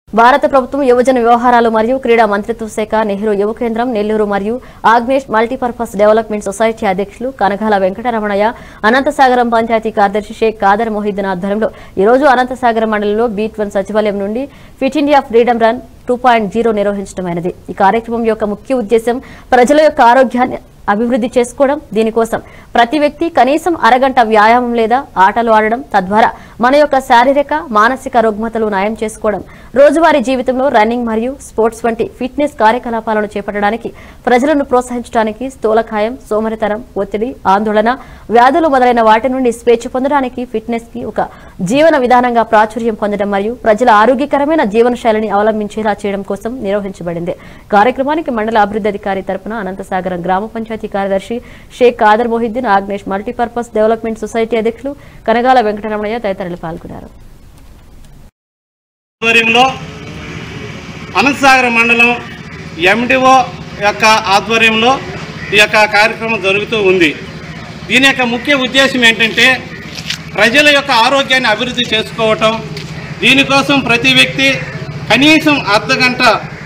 భారత ప్రభుత్వం యువజన వ్యవహారాలు మరియు క్రీడా మంత్రిత్వ శాఖ నెహ్రూ యువ కేంద్రం నెల్లూరు మరియు ఆగ్నేష్ మల్టీపర్పస్ డెవలప్మెంట్ సొసైటీ అధ్యక్షులు కనగాల వెంకటరమణయ్య అనంతసాగరం పంచాయతీ కార్యదర్శి షేక్ కాదర్ మొహిద్దీన్ ఆధ్వర్యంలో ఈ రోజు అనంతసాగరం మండలంలో B12 సచివాలయం నుండి ఫిట్ ఇండియా ఫ్రీడమ్ రన్ 2.0 నిర్వహించడమైనది। ఈ కార్యక్రమం యొక్క ముఖ్య ఉద్దేశం ప్రజల యొక్క ఆరోగ్యాన్ని అభివృద్ధి చేసుకోవడం। దీనికోసం ప్రతి వ్యక్తి కనీసం అరగంట వ్యాయామం లేదా ఆటలు ఆడడం తద్వారా మన యొక్క శారీరక మానసిక రుగ్మతలు నయం చేసుకోవడం, రోజువారీ జీవితంలో రన్నింగ్ మరియు స్పోర్ట్స్ వంటి ఫిట్నెస్ కార్యకలాపాలను చేపట్టడానికి ప్రజలను ప్రోత్సహించడానికి స్థూలకాయం, సోమరితనం, ఒత్తిడి, ఆందోళన, వ్యాధులు మొదలైన వాటి నుండి స్వేచ్ఛ పొందడానికి ఫిట్నెస్ కి ఒక జీవన విధానంగా ప్రాచుర్యం పొందడం మరియు ప్రజల ఆరోగ్యకరమైన జీవనశైలిని అవలంబించేలా చేయడం కోసం నిర్వహించబడింది। కార్యక్రమానికి మండల అభివృద్ధి అధికారి తరపున అనంతసాగరం గ్రామ పంచాయతీ కార్యదర్శి Shaik Khader Mohiddin, Agnes multipurpose development society అధ్యక్షులు కనగాల వెంకటరమణయ్య తదితరులు పాల్గొన్నారు। అనంతసాగరం మండలం MDO యొక్క ఆధ్వర్యంలో ఈ యొక్క కార్యక్రమం జరుగుతూ ఉంది। దీని యొక్క ముఖ్య ఉద్దేశం ఏంటంటే ప్రజల యొక్క ఆరోగ్యాన్ని అభివృద్ధి చేసుకోవటం। దీనికోసం ప్రతి వ్యక్తి కనీసం అర్ధగంట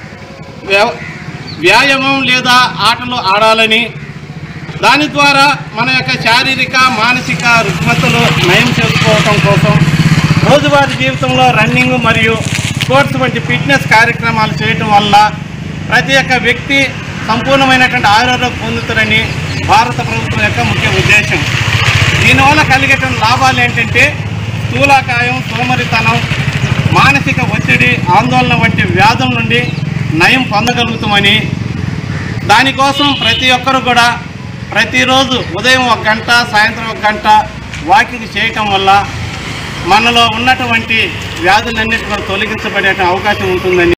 వ్యాయామం లేదా ఆటలు ఆడాలని, దాని ద్వారా మన యొక్క శారీరక మానసిక రుగ్మతలు నయం చేసుకోవటం కోసం రోజువారీ జీవితంలో రన్నింగ్ మరియు స్పోర్ట్స్ వంటి ఫిట్నెస్ కార్యక్రమాలు చేయటం వల్ల ప్రతి ఒక్క వ్యక్తి సంపూర్ణమైనటువంటి ఆరోగ్యం పొందుతారని భారత ప్రభుత్వం యొక్క ముఖ్య ఉద్దేశం। దీనివల్ల కలిగేటువంటి లాభాలు ఏంటంటే స్థూలకాయం, సోమరితనం, మానసిక ఒత్తిడి, ఆందోళన వంటి వ్యాధుల నుండి నయం పొందగలుగుతామని, దానికోసం ప్రతి ఒక్కరు కూడా ప్రతిరోజు ఉదయం 1 గంట, సాయంత్రం 1 గంట వాకింగ్ చేయటం వల్ల మనలో ఉన్నటువంటి వ్యాధులన్నిటి కూడా తొలగించబడే అవకాశం ఉంటుందని